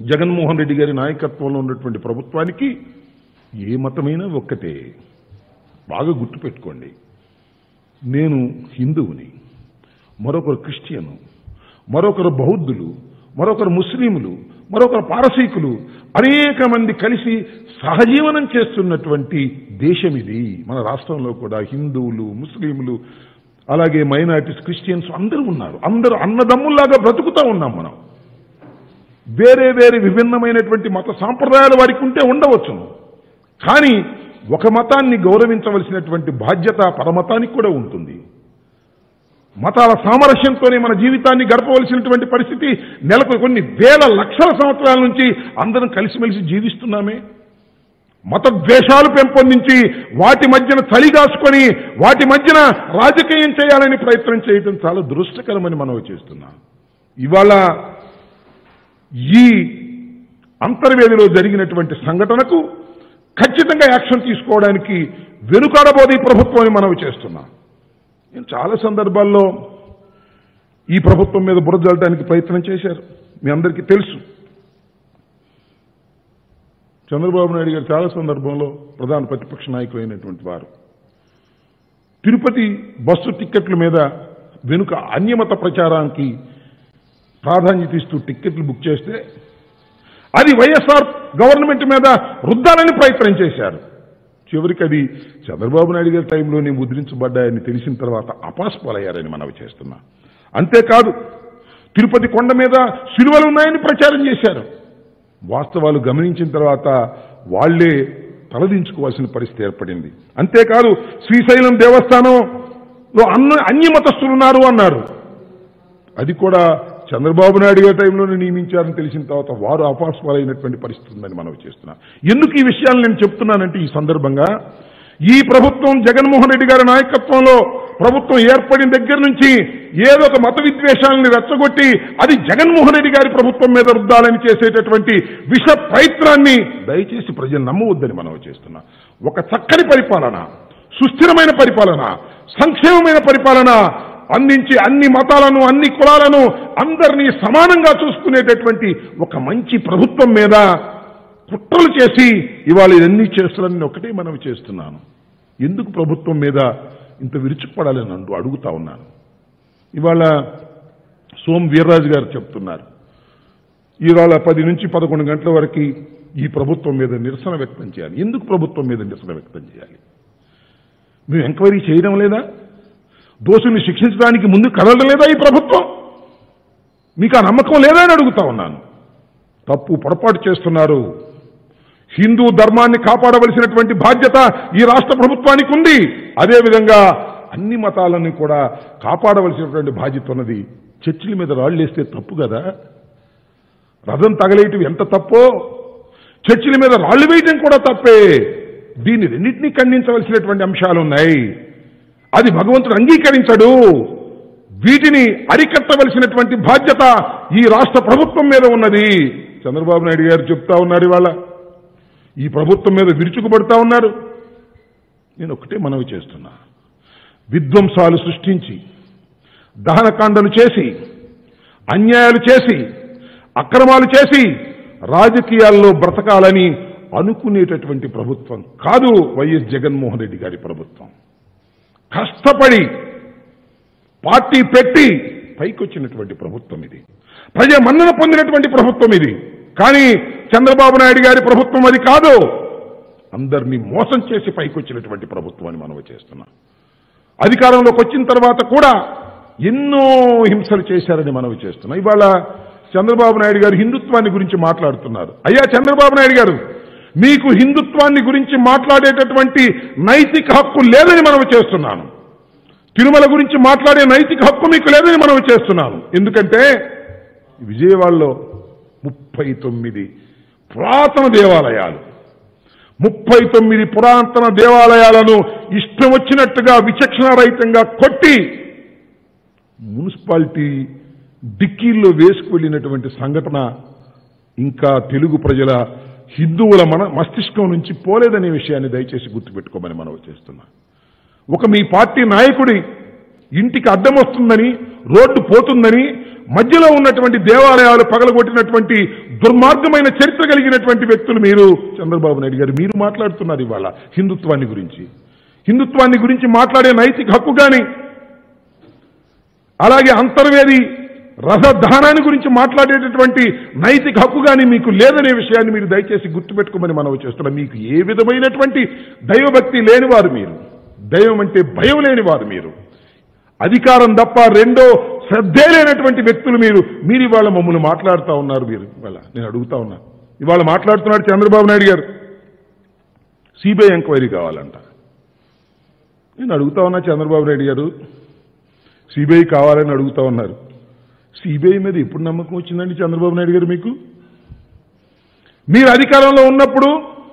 జగన్మోహన్ రెడ్డి గారి నాయకత్వంలో ఉన్నటువంటి ప్రభుత్వానికి ఏ మతమైనా ఒక్కటే. బాగా గుర్తుపెట్టుకోండి. నేను హిందువుని, మరొకరు క్రిస్టియను, మరొకరు బౌద్ధులు, మరొకరు ముస్లింలు, మరొకరు పారసీకులు, అనేక మంది కలిసి సహజీవనం చేస్తున్నటువంటి దేశం ఇది. మన రాష్ట్రంలో కూడా హిందువులు, ముస్లింలు, అలాగే మైనారిటీస్, క్రిస్టియన్స్ అందరూ ఉన్నారు. అందరూ అన్నదమ్ముల్లాగా బ్రతుకుతూ ఉన్నాం మనం. వేరే వేరే విభిన్నమైనటువంటి మత సాంప్రదాయాలు వారికి ఉంటే ఉండవచ్చును, కానీ ఒక మతాన్ని గౌరవించవలసినటువంటి బాధ్యత పరమతానికి కూడా ఉంటుంది. మతాల సామరస్యంతోనే మన జీవితాన్ని గడపవలసినటువంటి పరిస్థితి నెలకు కొన్ని వేల లక్షల సంవత్సరాల నుంచి అందరం కలిసిమెలిసి జీవిస్తున్నామే. మత ద్వేషాలు పెంపొందించి వాటి మధ్యన చలిగాసుకొని వాటి మధ్యన రాజకీయం చేయాలని ప్రయత్నం చేయడం చాలా దురదృష్టకరమని మనం చేస్తున్నాం. ఇవాళ ఈ అంతర్వేదిలో జరిగినటువంటి సంఘటనకు ఖచ్చితంగా యాక్షన్ తీసుకోవడానికి వెనుకాడబోదు ఈ ప్రభుత్వం అని మనం చేస్తున్నాం. నేను చాలా సందర్భాల్లో ఈ ప్రభుత్వం మీద బురద జల్లడానికి ప్రయత్నం చేశారు. మీ అందరికీ తెలుసు, చంద్రబాబు నాయుడు గారు చాలా సందర్భంలో ప్రధాన ప్రతిపక్ష నాయకులైనటువంటి వారు తిరుపతి బస్సు టిక్కెట్ల మీద వెనుక అన్యమత ప్రచారానికి ప్రాధాన్యత ఇస్తూ టిక్కెట్లు బుక్ చేస్తే అది వైఎస్ఆర్ గవర్నమెంట్ మీద రుద్దాలని ప్రయత్నం చేశారు. చివరికి అది చంద్రబాబు నాయుడు గారి టైంలోనే ముద్రించబడ్డాయని తెలిసిన తర్వాత అపాస్పాలయ్యారని మనవి చేస్తున్నా. అంతేకాదు, తిరుపతి కొండ మీద శిలువలు ఉన్నాయని ప్రచారం చేశారు. వాస్తవాలు గమనించిన తర్వాత వాళ్లే తలదించుకోవాల్సిన పరిస్థితి ఏర్పడింది. అంతేకాదు, శ్రీశైలం దేవస్థానంలో అన్యమతస్తులు ఉన్నారు అన్నారు. అది కూడా చంద్రబాబు నాయుడు గారి టైంలోనే నియమించారని తెలిసిన తర్వాత వారు అపాస్పాలైనటువంటి పరిస్థితి ఉందని మనం చేస్తున్నాం. ఎందుకు ఈ విషయాలు నేను చెప్తున్నానంటే, ఈ సందర్భంగా ఈ ప్రభుత్వం జగన్మోహన్ రెడ్డి గారి నాయకత్వంలో ప్రభుత్వం ఏర్పడిన దగ్గర నుంచి ఏదో ఒక మత విద్వేషాలని రెచ్చగొట్టి అది జగన్మోహన్ రెడ్డి గారి ప్రభుత్వం మీద రుద్దాలని చేసేటటువంటి విష ప్రయత్నాన్ని దయచేసి ప్రజలు నమ్మవద్దని మనం చేస్తున్నాం. ఒక చక్కని పరిపాలన, సుస్థిరమైన పరిపాలన, సంక్షేమమైన పరిపాలన అందించి అన్ని మతాలను, అన్ని కులాలను, అందరినీ సమానంగా చూసుకునేటటువంటి ఒక మంచి ప్రభుత్వం మీద కుట్రలు చేసి ఇవాళ ఇవన్నీ చేస్తారని ఒకటే మనం చేస్తున్నాను. ఎందుకు ప్రభుత్వం మీద ఇంత విరుచుకుపడాలని అడుగుతా ఉన్నాను. ఇవాళ సోమ్ వీర్రాజు గారు చెప్తున్నారు, ఇవాళ 10 నుంచి 11 గంటల వరకు ఈ ప్రభుత్వం మీద నిరసన వ్యక్తం చేయాలి. ఎందుకు ప్రభుత్వం మీద నిరసన వ్యక్తం చేయాలి? మేము ఎంక్వైరీ చేయడం లేదా? దోషుల్ని శిక్షించడానికి ముందు కదలడం లేదా ఈ ప్రభుత్వం? మీకు ఆ నమ్మకం లేదా అని అడుగుతా ఉన్నాను. తప్పు పొరపాటు చేస్తున్నారు. హిందూ ధర్మాన్ని కాపాడవలసినటువంటి బాధ్యత ఈ రాష్ట్ర ప్రభుత్వానికి ఉంది. అదేవిధంగా అన్ని మతాలను కూడా కాపాడవలసినటువంటి బాధ్యత ఉన్నది. చర్చిల మీద రాళ్లేస్తే తప్పు కదా? రథం తగలేయటం ఎంత తప్పో చర్చిల మీద రాళ్లు వేయటం కూడా తప్పే. దీన్ని రెండింటినీ ఖండించవలసినటువంటి అంశాలున్నాయి. అది భగవంతుడు అంగీకరించడు. వీటిని అరికట్టవలసినటువంటి బాధ్యత ఈ రాష్ట్ర ప్రభుత్వం మీద ఉన్నది. చంద్రబాబు నాయుడు గారు చెప్తా ఉన్నారు, ఇవాళ ఈ ప్రభుత్వం మీద విరుచుకుపడతా ఉన్నారు. నేను ఒకటే మనవి చేస్తున్నా, విధ్వంసాలు సృష్టించి దహనకాండలు చేసి అన్యాయాలు చేసి అక్రమాలు చేసి రాజకీయాల్లో బ్రతకాలని అనుకునేటటువంటి ప్రభుత్వం కాదు వైఎస్ జగన్మోహన్ రెడ్డి గారి ప్రభుత్వం. కష్టపడి పార్టీ పెట్టి పైకొచ్చినటువంటి ప్రభుత్వం ఇది. ప్రజా మన్నన పొందినటువంటి ప్రభుత్వం ఇది. కానీ చంద్రబాబు నాయుడు గారి ప్రభుత్వం అది కాదు. అందరినీ మోసం చేసి పైకొచ్చినటువంటి ప్రభుత్వం అని మనం చేస్తున్నాం. అధికారంలోకి వచ్చిన తర్వాత కూడా ఎన్నో హింసలు చేశారని మనం చేస్తున్నాం. ఇవాళ చంద్రబాబు నాయుడు గారు హిందుత్వాన్ని గురించి మాట్లాడుతున్నారు. అయ్యా చంద్రబాబు నాయుడు గారు, మీకు హిందుత్వాన్ని గురించి మాట్లాడేటటువంటి నైతిక హక్కు లేదని మనం చేస్తున్నాను. తిరుమల గురించి మాట్లాడే నైతిక హక్కు మీకు లేదని మనం చేస్తున్నాను. ఎందుకంటే విజయవాడలో 39 పురాతన దేవాలయాలు, 39 పురాతన దేవాలయాలను ఇష్టం వచ్చినట్టుగా విచక్షణారహితంగా కొట్టి మున్సిపాలిటీ డిక్కీల్లో వేసుకువెళ్ళినటువంటి సంఘటన ఇంకా తెలుగు ప్రజల హిందువుల మస్తిష్కం నుంచి పోలేదనే విషయాన్ని దయచేసి గుర్తుపెట్టుకోమని మనం చేస్తున్నాం. ఒక మీ పార్టీ నాయకుడి ఇంటికి అడ్డం వస్తుందని, రోడ్డు పోతుందని, మధ్యలో ఉన్నటువంటి దేవాలయాలు పగలగొట్టినటువంటి దుర్మార్గమైన చరిత్ర కలిగినటువంటి వ్యక్తులు మీరు. చంద్రబాబు నాయుడు గారు మీరు మాట్లాడుతున్నారు ఇవాళ హిందుత్వాన్ని గురించి మాట్లాడే నైతిక హక్కు కానీ, అలాగే అంతర్వేది రథదానాన్ని గురించి మాట్లాడేటటువంటి నైతిక హక్కు కానీ మీకు లేదనే విషయాన్ని మీరు దయచేసి గుర్తుపెట్టుకోమని మనవి చేస్తున్నాం. మీకు ఏ విధమైనటువంటి దైవభక్తి లేనివారు మీరు, దైవం అంటే భయం లేనివారు మీరు, అధికారం తప్ప రెండో శ్రద్ధే లేనటువంటి వ్యక్తులు మీరు ఇవాళ మమ్మల్ని మాట్లాడుతూ ఉన్నారు. మీరు ఇవాళ నేను అడుగుతా ఉన్నా, ఇవాళ మాట్లాడుతున్నాడు చంద్రబాబు నాయుడు గారు సిబిఐ ఎంక్వైరీ కావాలంట. నేను అడుగుతా ఉన్నా చంద్రబాబు నాయుడు గారు సిబిఐ కావాలని అడుగుతా ఉన్నారు. సిబిఐ మీద ఎప్పుడు నమ్మకం వచ్చిందండి చంద్రబాబు నాయుడు గారు మీకు? మీరు అధికారంలో ఉన్నప్పుడు,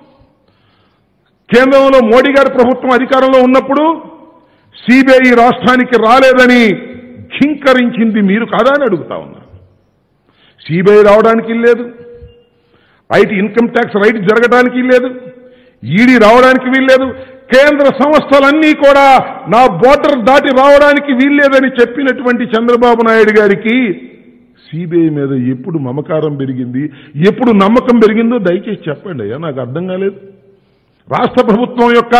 కేంద్రంలో మోడీ గారి ప్రభుత్వం అధికారంలో ఉన్నప్పుడు సిబిఐ రాష్ట్రానికి రాలేదని ఘింకరించింది మీరు కాదా అని అడుగుతా ఉన్నా. సిబిఐ రావడానికి లేదు, ఐటీ ఇన్కమ్ ట్యాక్స్ రైట్ జరగడానికి లేదు, ఈడీ రావడానికి వీల్లేదు, కేంద్ర సంస్థలన్నీ కూడా నా బోర్డర్ దాటి రావడానికి వీల్లేదని చెప్పినటువంటి చంద్రబాబు నాయుడు గారికి సిబిఐ మీద ఎప్పుడు మమకారం పెరిగింది, ఎప్పుడు నమ్మకం పెరిగిందో దయచేసి చెప్పండి అయ్యా, నాకు అర్థం కాలేదు. రాష్ట్ర ప్రభుత్వం యొక్క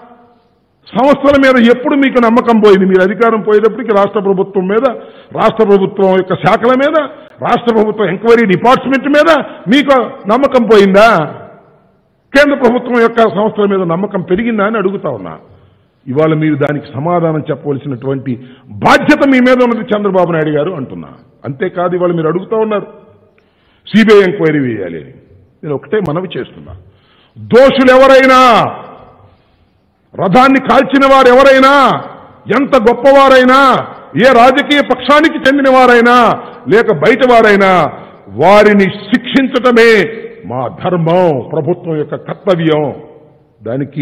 సంస్థల మీద ఎప్పుడు మీకు నమ్మకం పోయింది? మీరు అధికారం పోయేటప్పటికి రాష్ట్ర ప్రభుత్వం మీద, రాష్ట్ర ప్రభుత్వం యొక్క శాఖల మీద, రాష్ట్ర ప్రభుత్వం ఎంక్వైరీ డిపార్ట్మెంట్ మీద మీకు నమ్మకం పోయిందా? కేంద్ర ప్రభుత్వం యొక్క సంస్థల మీద నమ్మకం పెరిగిందా అని అడుగుతా ఉన్నా. ఇవాళ మీరు దానికి సమాధానం చెప్పవలసినటువంటి బాధ్యత మీ మీద ఉన్నది చంద్రబాబు నాయుడు గారు అంటున్నా. అంతేకాదు ఇవాళ మీరు అడుగుతా ఉన్నారు సిబిఐ ఎంక్వైరీ వేయాలి అని. నేను ఒకటే మనవి చేస్తున్నా, దోషులు ఎవరైనా, రథాన్ని కాల్చిన వారు ఎవరైనా, ఎంత గొప్పవారైనా, ఏ రాజకీయ పక్షానికి చెందిన వారైనా లేక బయట వారైనా, వారిని శిక్షించటమే మా ధర్మం, ప్రభుత్వం యొక్క కర్తవ్యం. దానికి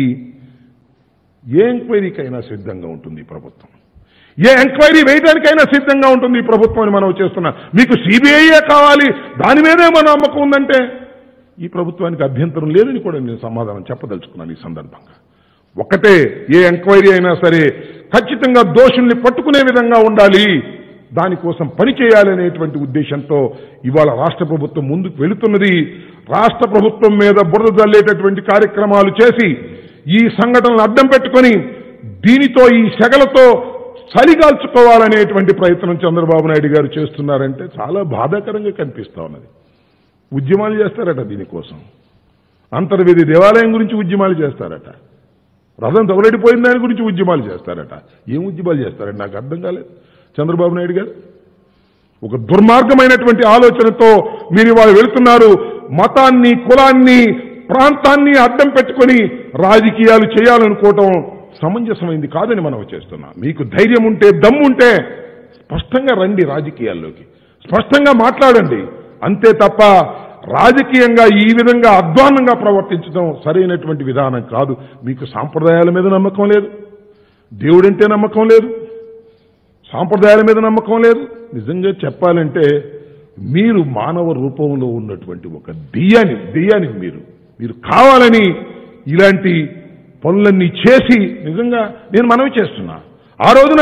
ఏ ఎంక్వైరీకైనా సిద్ధంగా ఉంటుంది ప్రభుత్వం, ఏ ఎంక్వైరీ వేయడానికైనా సిద్ధంగా ఉంటుంది ఈ ప్రభుత్వం అని మనం చేస్తున్నా. మీకు సిబిఐయే కావాలి, దాని మీదే మన నమ్మకం ఉందంటే ఈ ప్రభుత్వానికి అభ్యంతరం లేదని కూడా నేను సమాధానం చెప్పదలుచుకున్నాను ఈ సందర్భంగా. ఒకటే, ఏ ఎంక్వైరీ అయినా సరే ఖచ్చితంగా దోషుల్ని పట్టుకునే విధంగా ఉండాలి, దానికోసం పనిచేయాలనేటువంటి ఉద్దేశంతో ఇవాళ రాష్ట్ర ప్రభుత్వం ముందుకు వెళుతున్నది. రాష్ట్ర ప్రభుత్వం మీద బురద జల్లేటటువంటి కార్యక్రమాలు చేసి ఈ సంఘటనలను అడ్డం పెట్టుకొని దీనితో, ఈ సెగలతో చలిగాల్చుకోవాలనేటువంటి ప్రయత్నం చంద్రబాబు నాయుడు గారు చేస్తున్నారంటే చాలా బాధాకరంగా కనిపిస్తా ఉన్నది. ఉద్యమాలు చేస్తారట దీనికోసం, అంతర్వేది దేవాలయం గురించి ఉద్యమాలు చేస్తారట, రథం తగలడిపోయిన దాని గురించి ఉద్యమాలు చేస్తారట. ఏం ఉద్యమాలు చేస్తారట నాకు అర్థం కాలేదు. చంద్రబాబు నాయుడు గారు ఒక దుర్మార్గమైనటువంటి ఆలోచనతో మీరు ఇవాళ వెళుతున్నారు. మతాన్ని, కులాన్ని, ప్రాంతాన్ని అడ్డం పెట్టుకొని రాజకీయాలు చేయాలనుకోవటం సమంజసమైంది కాదని మనం చేస్తున్నాం. మీకు ధైర్యం ఉంటే, దమ్ముంటే స్పష్టంగా రండి రాజకీయాల్లోకి, స్పష్టంగా మాట్లాడండి. అంతే తప్ప రాజకీయంగా ఈ విధంగా అధ్వాన్నంగా ప్రవర్తించడం సరైనటువంటి విధానం కాదు. మీకు సాంప్రదాయాల మీద నమ్మకం లేదు, దేవుడంటే నమ్మకం లేదు, సాంప్రదాయాల మీద నమ్మకం లేదు. నిజంగా చెప్పాలంటే మీరు మానవ రూపంలో ఉన్నటువంటి ఒక దెయ్యానికి మీరు కావాలని ఇలాంటి పనులన్నీ చేసి, నిజంగా నేను మనవి చేస్తున్నా, ఆ రోజున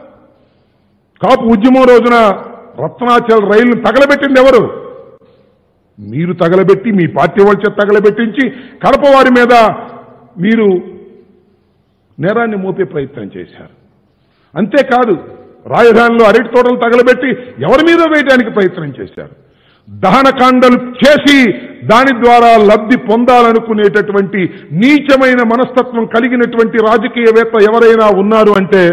కాపు ఉద్యమం రోజున రత్నాచల్ రైలును తగలబెట్టింది ఎవరు? మీరు తగలబెట్టి, మీ పార్టీ వాళ్ళ చేత తగలబెట్టించి కడప వారి మీద మీరు నేరాన్ని మోపే ప్రయత్నం చేశారు. అంతేకాదు రాజధానిలో అరటి తోటలు తగలబెట్టి ఎవరి మీద వేయడానికి ప్రయత్నం చేశారు. దహనకాండలు చేసి దాని ద్వారా లబ్ధి పొందాలనుకునేటటువంటి నీచమైన మనస్తత్వం కలిగినటువంటి రాజకీయవేత్త ఎవరైనా ఉన్నారు అంటే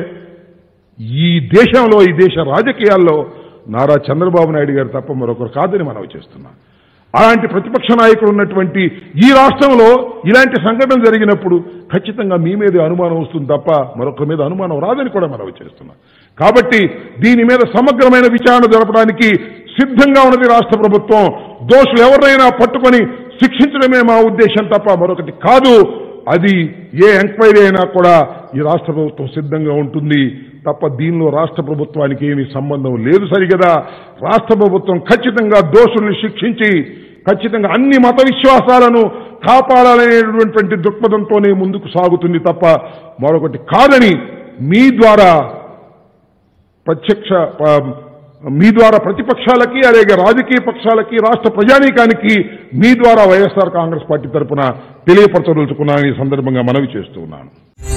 ఈ దేశంలో, ఈ దేశ రాజకీయాల్లో నారా చంద్రబాబు నాయుడు గారు తప్ప మరొకరు కాదని మనవి చేస్తున్నా. అలాంటి ప్రతిపక్ష నాయకుడు ఉన్నటువంటి ఈ రాష్ట్రంలో ఇలాంటి సంఘటన జరిగినప్పుడు ఖచ్చితంగా మీ మీదే అనుమానం వస్తుంది తప్ప మరొకరి మీద అనుమానం రాదని కూడా మనవి చేస్తున్నా. కాబట్టి దీని మీద సమగ్రమైన విచారణ జరపడానికి సిద్ధంగా ఉన్నది రాష్ట్ర ప్రభుత్వం. దోషులు ఎవరైనా పట్టుకొని శిక్షించడమే మా ఉద్దేశం తప్ప మరొకటి కాదు. అది ఏ ఎంక్వైరీ అయినా కూడా ఈ రాష్ట్ర ప్రభుత్వం సిద్ధంగా ఉంటుంది తప్ప దీనిలో రాష్ట్ర ప్రభుత్వానికి ఏమీ సంబంధం లేదు. సరిగదా రాష్ట్ర ప్రభుత్వం ఖచ్చితంగా దోషుల్ని శిక్షించి ఖచ్చితంగా అన్ని మత విశ్వాసాలను కాపాడాలనేటువంటి దృక్పథంతోనే ముందుకు సాగుతుంది తప్ప మరొకటి కాదని మీ ద్వారా ప్రత్యక్ష మీ ద్వారా ప్రతిపక్షాలకి అలాగే రాజకీయ పక్షాలకి రాష్ట్ర ప్రజానీకానికి మీ ద్వారా వైఎస్ఆర్ కాంగ్రెస్ పార్టీ తరఫున తెలియపరచదలుచుకున్నానని ఈ సందర్భంగా మనవి చేస్తూ ఉన్నాను.